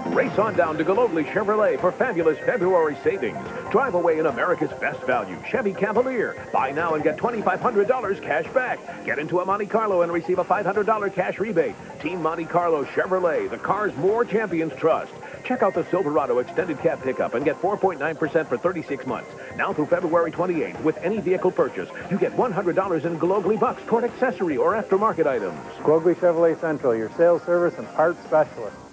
Race on down to Golovely Chevrolet for fabulous February savings. Drive away in America's best value, Chevy Cavalier. Buy now and get $2,500 cash back. Get into a Monte Carlo and receive a $500 cash rebate. Team Monte Carlo Chevrolet, the cars more champions trust. Check out the Silverado Extended Cab Pickup and get 4.9% for 36 months. Now through February 28th, with any vehicle purchase, you get $100 in Glogly bucks toward accessory or aftermarket items. Glogly Chevrolet Central, your sales service and parts specialist.